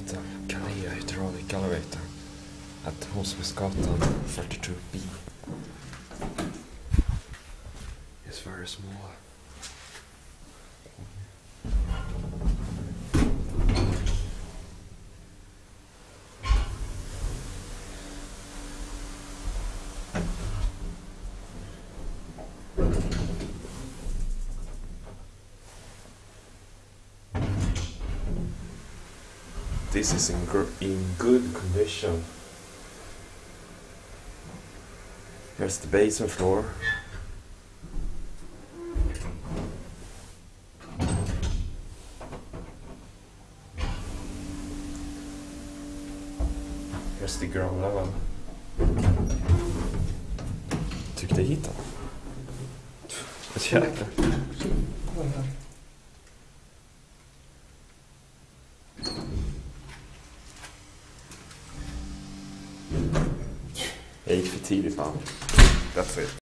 elevator. Galea hydraulic elevator. At Hosmesgatan 42B. It's very small. This is in good condition. Here's the basement floor. Here's the ground level. Tyckte jag hittade. Ett jäkla. Jag gick för tidigt, man. That's it.